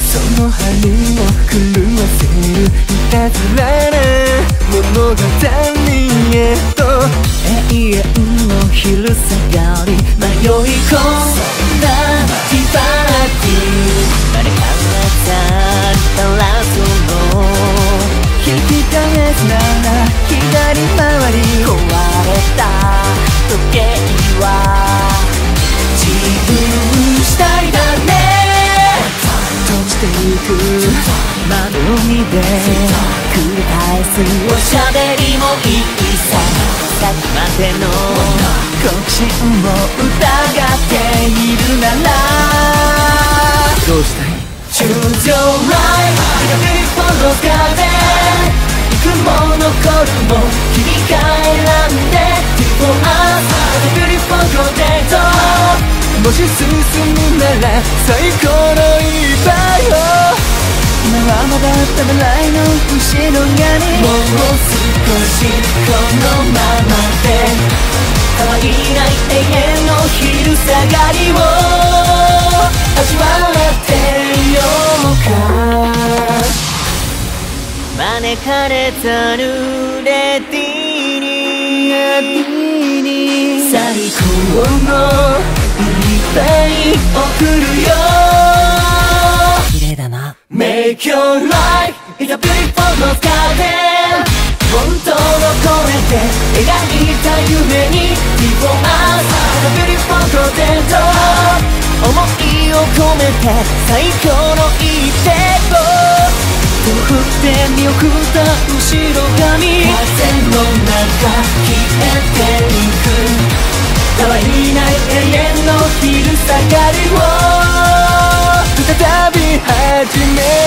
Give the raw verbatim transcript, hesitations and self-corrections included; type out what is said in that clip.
その針を狂わせるいたずらな物語へと永遠の昼下がり迷い込んだティバーティー誰かがたらその引き返すなら左回り壊れた時計は自分次第だね閉じてゆく窓を見て繰り返すおしゃべりもいいささっきまでの確信を疑っているならどうしたい Choose your life 色々フォロー風行くも残るも切り替え選んで Before us beautiful potato もし進むなら最高の一杯を今はまだためらいの後ろ側にもう少しこのままで変わりない永遠の昼下がりを味わってようか招かれた濡れティーに最高の一杯送るよ綺麗だな Make your life in a beautiful garden 本当を込めて描いた夢に Before us a beautiful potato 思いを込めて最高の一手を手を振って見送った後ろ髪風の中消えてゆく変わりない永遠の昼下がりを再び始め